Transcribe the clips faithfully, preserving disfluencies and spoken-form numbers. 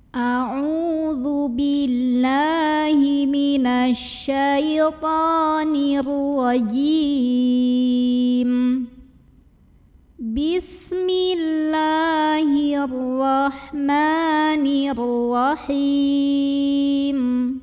A'udzu billahi minasy syaithanir rajim. Bismillahirrahmanirrahim.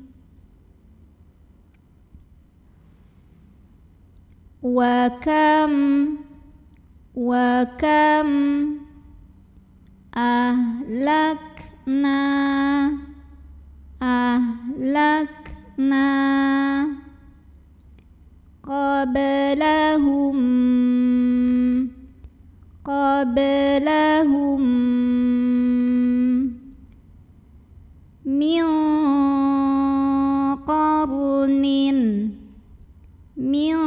Wa kam wa kam ahlakna ahlakna qablahum qablahum min qarnin min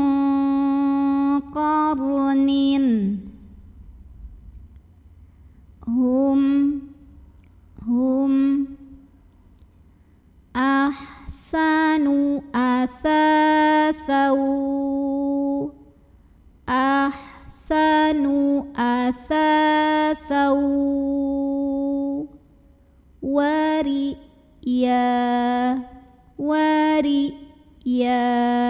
qarnin hum hum ahsanu athathau ahsanu athathau wariya wariya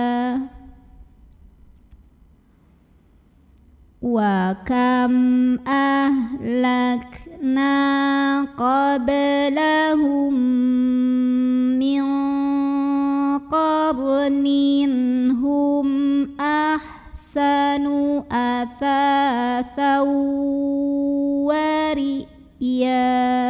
wa kam ahlakna qablahum min qarnin hum ahsanu athathau wariya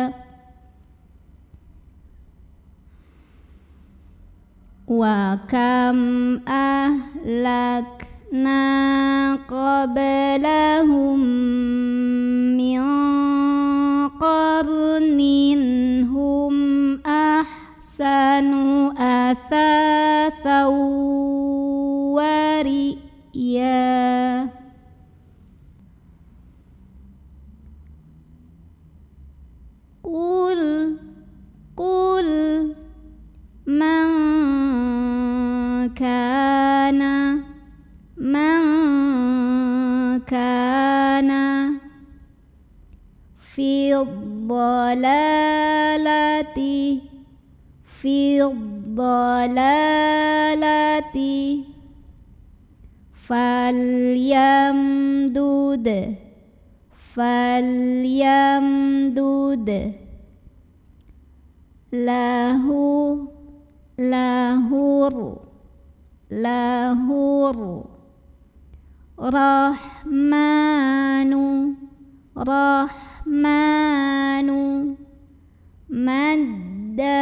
wa kam ahlakna na qablahum min qarnin hum ahsanu athathau wariya qul qul man kana man kana fi dhalalati fi dhalalati falyamdud falyamdud lahu lahur lahur Rahmanu Rahmanu madda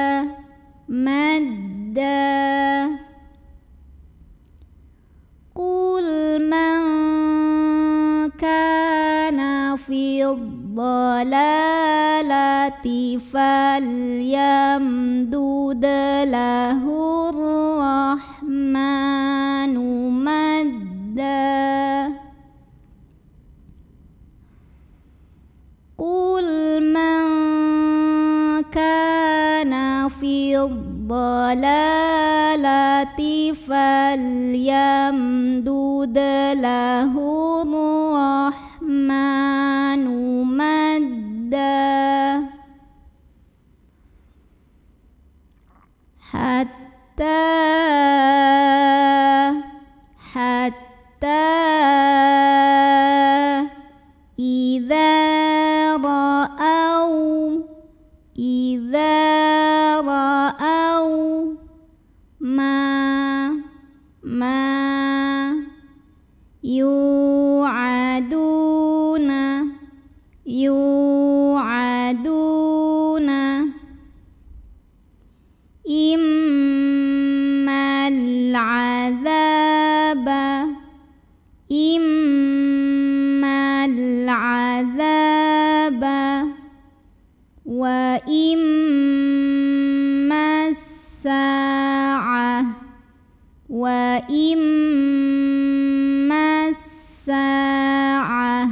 madda qul man kana fi dhalalati falyamdud lahu Rahmanu madda qul man kana fi dhalalati falyamdud lahu Rahmanu madda hatta hatta idza ra'au idza ra'au ma ma yu'aduna yu'aduna immal 'adzaba immal 'adzaba wa immas sa'ah wa immas sa'ah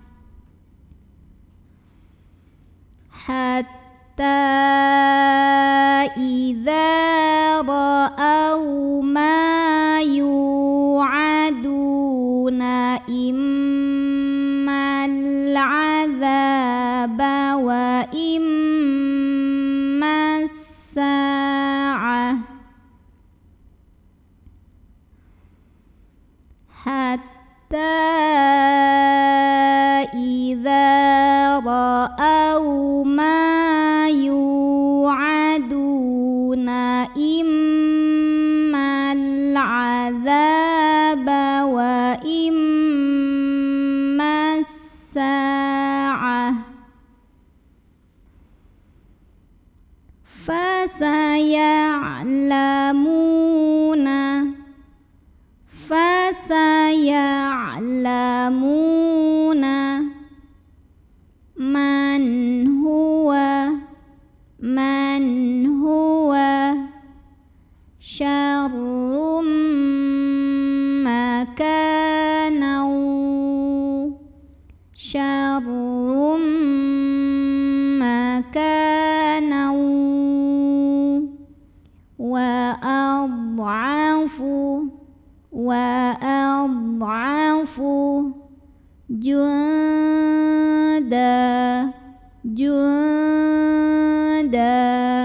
hatta idza ra'au ma yu'aduna immal 'adzaba wa immas ma yu'aduna immal azaba wa immas sa'ah fasaya'lamuna fasaya'lamuna man huwa man huwa syarrum makanan syarrum makanan wa ad'afu wa ad'afu junda junda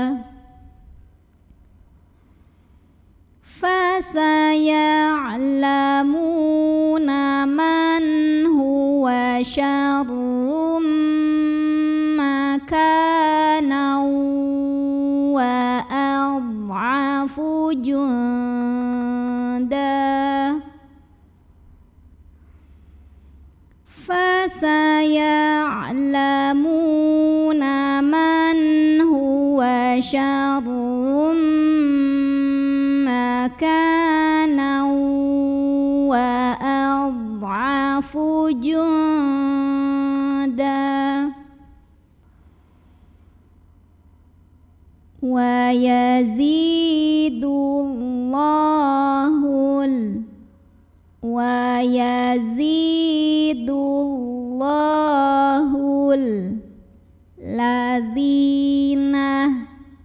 fasaya'lamuna man huwa syarrum makanan wa ad'afu junda fasaya'lamuna man huwa syarrum makanan wa ad'afu junda wa yazidullahu wa yazidullahu ladzina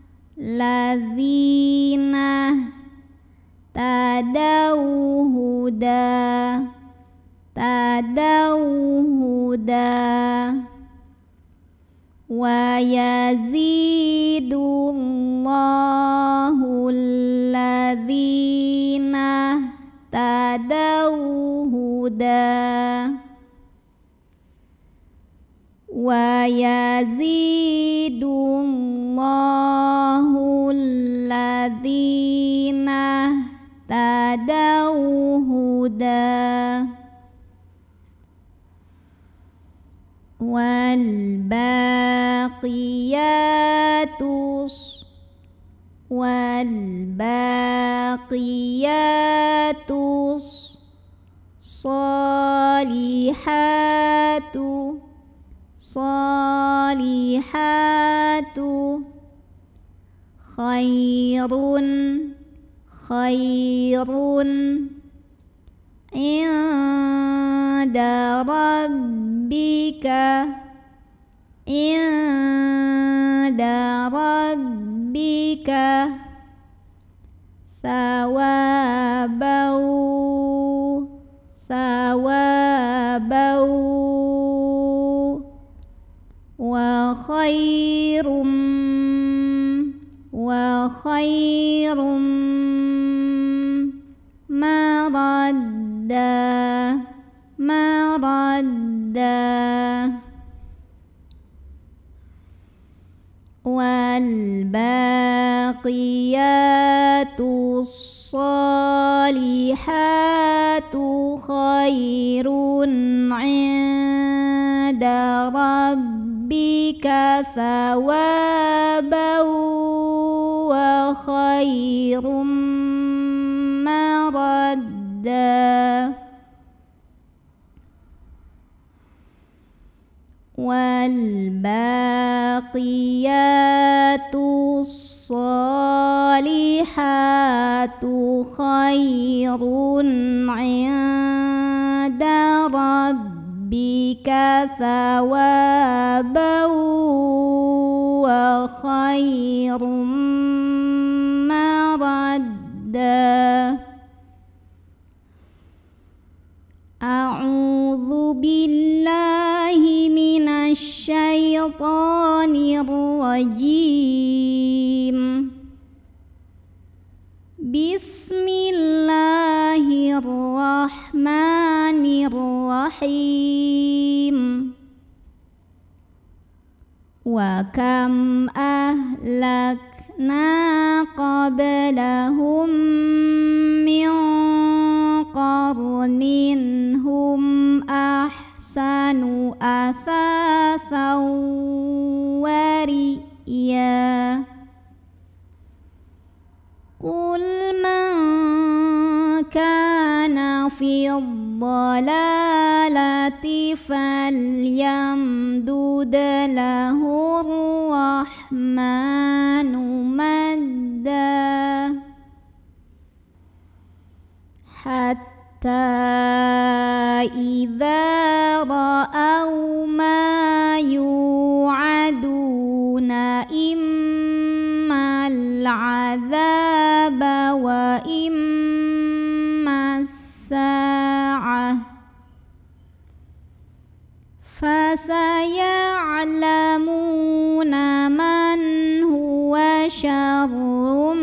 ladzina tadaw huda tadaw huda wa yazidullahu ladzina tadaw huda wa yazidullahu ladzina tadaw huda wal baqiyatus wal baqiyatus salihatu salihatu khairun khairun inda rabbika inda rabbika sawabau sawabau wa khairum wa khairum maradda maradda wal baqiyatus salihatu khairun 'inda rabbika thawaban wa khairum maradda wal baqiyatus salihatu khairun 'inda rabbika thawaban wa khairum maradda a'udzu billahi minasy syaithanir rajim bismillahirrahmanirrahim Wa kam ahlakna qablahum min qarnin hum ahsanu asasan wa ri'ya. Qul man kana fi dhalalati falyamdud lahu ar-rahmanu madda hatta idza ra'aw ma yu'aduna imma al-'adzaba wa imma as-sa'ah fasaya'lamuna man huwa syarrum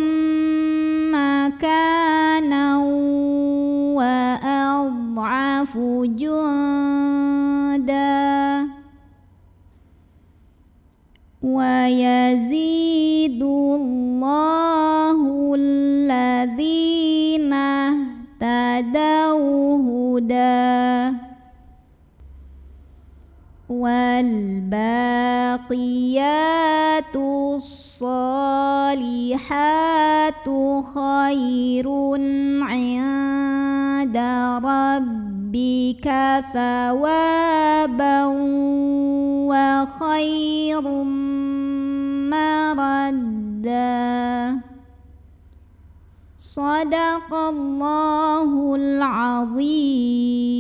makanan wa ad'afu junda wa yazidullahu alladhina tadaw huda wal baqiyatus salihatu khairun 'inda rabbika thawaban wa khairum maradda. Shadaqallahul azim.